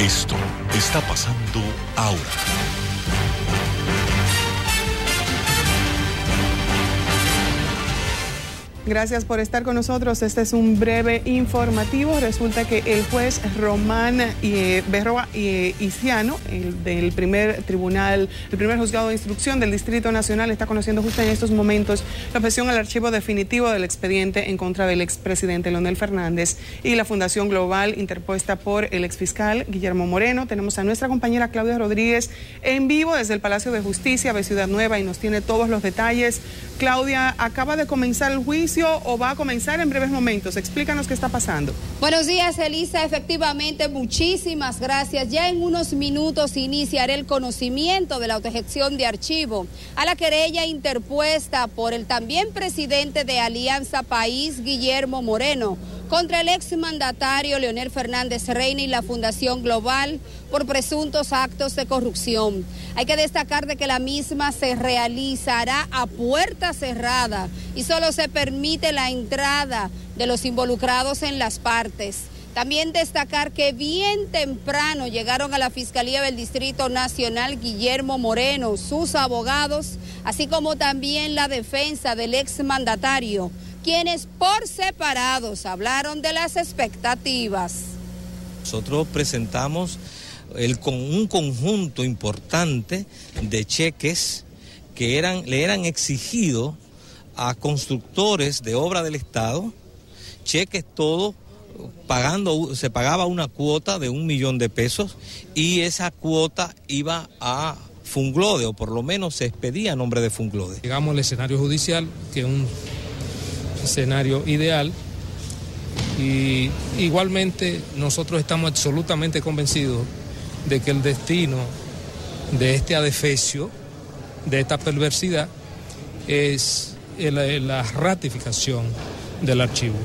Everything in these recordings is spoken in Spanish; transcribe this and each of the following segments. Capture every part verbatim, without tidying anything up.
Esto está pasando ahora. Gracias por estar con nosotros. Este es un breve informativo. Resulta que el juez Román eh, Berroa eh, Iciano, el del primer tribunal, el primer juzgado de instrucción del Distrito Nacional, está conociendo justo en estos momentos la objeción al archivo definitivo del expediente en contra del expresidente Leonel Fernández y la Fundación Global interpuesta por el exfiscal Guillermo Moreno. Tenemos a nuestra compañera Claudia Rodríguez en vivo desde el Palacio de Justicia de Ciudad Nueva y nos tiene todos los detalles. Claudia, ¿acaba de comenzar el juicio o va a comenzar en breves momentos? Explícanos qué está pasando. Buenos días, Elisa. Efectivamente, muchísimas gracias. Ya en unos minutos iniciará el conocimiento de la objeción de archivo a la querella interpuesta por el también presidente de Alianza País, Guillermo Moreno, contra el exmandatario Leonel Fernández Reina y la Fundación Global por presuntos actos de corrupción. Hay que destacar de que la misma se realizará a puerta cerrada y solo se permite la entrada de los involucrados en las partes. También destacar que bien temprano llegaron a la Fiscalía del Distrito Nacional Guillermo Moreno, sus abogados, así como también la defensa del exmandatario, quienes por separados hablaron de las expectativas. Nosotros presentamos el, con un conjunto importante de cheques que eran, le eran exigidos a constructores de obra del Estado, cheques todos pagando, se pagaba una cuota de un millón de pesos y esa cuota iba a Funglode, o por lo menos se expedía a nombre de Funglode. Llegamos al escenario judicial, que es un escenario ideal, y igualmente nosotros estamos absolutamente convencidos de que el destino de este adefesio, de esta perversidad, es la ratificación del archivo.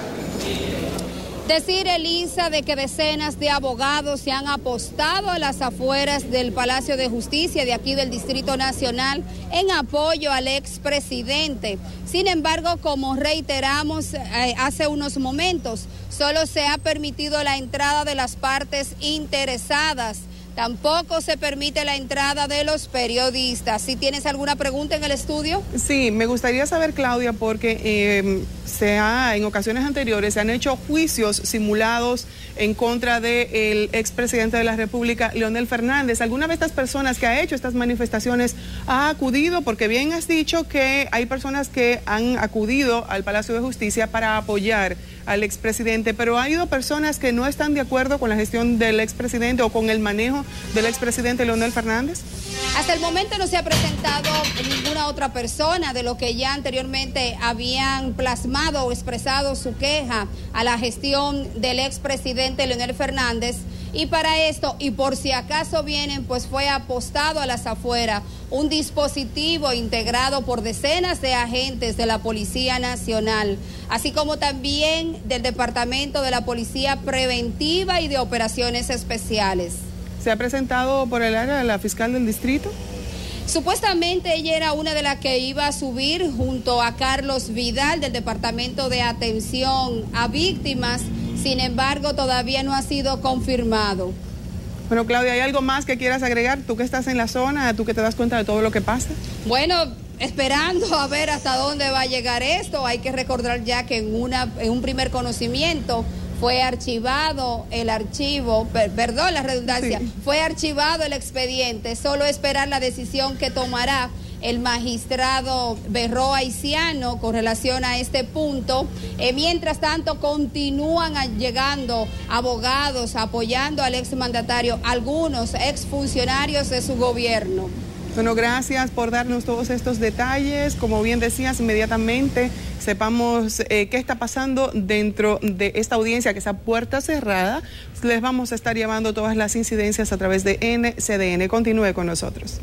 Decir, Elisa, de que decenas de abogados se han apostado a las afueras del Palacio de Justicia de aquí del Distrito Nacional en apoyo al expresidente. Sin embargo, como reiteramos eh, hace unos momentos, solo se ha permitido la entrada de las partes interesadas. Tampoco se permite la entrada de los periodistas. ¿Si tienes alguna pregunta en el estudio? Sí, me gustaría saber, Claudia, porque eh, se ha, en ocasiones anteriores se han hecho juicios simulados en contra del expresidente de la República, Leonel Fernández. ¿Alguna de estas personas que ha hecho estas manifestaciones ha acudido? Porque bien has dicho que hay personas que han acudido al Palacio de Justicia para apoyar al expresidente, pero ha ido personas que no están de acuerdo con la gestión del expresidente o con el manejo del expresidente Leonel Fernández. Hasta el momento no se ha presentado ninguna otra persona de lo que ya anteriormente habían plasmado o expresado su queja a la gestión del expresidente Leonel Fernández. Y para esto, y por si acaso vienen, pues fue apostado a las afueras un dispositivo integrado por decenas de agentes de la Policía Nacional, así como también del Departamento de la Policía Preventiva y de Operaciones Especiales. ¿Se ha presentado por el área de la fiscal del distrito? Supuestamente ella era una de las que iba a subir junto a Carlos Vidal del Departamento de Atención a Víctimas. Sin embargo, todavía no ha sido confirmado. Bueno, Claudia, ¿hay algo más que quieras agregar? Tú que estás en la zona, tú que te das cuenta de todo lo que pasa. Bueno, esperando a ver hasta dónde va a llegar esto. Hay que recordar ya que en, una, en un primer conocimiento fue archivado el archivo, per, perdón la redundancia, sí. fue archivado el expediente. Solo esperar la decisión que tomará el magistrado Berroa Iciano con relación a este punto. Eh, mientras tanto, continúan llegando abogados apoyando al exmandatario, algunos exfuncionarios de su gobierno. Bueno, gracias por darnos todos estos detalles. Como bien decías, inmediatamente sepamos eh, qué está pasando dentro de esta audiencia que está a puerta cerrada. Les vamos a estar llevando todas las incidencias a través de N C D N. Continúe con nosotros.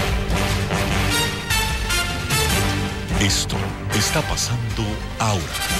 Esto está pasando ahora.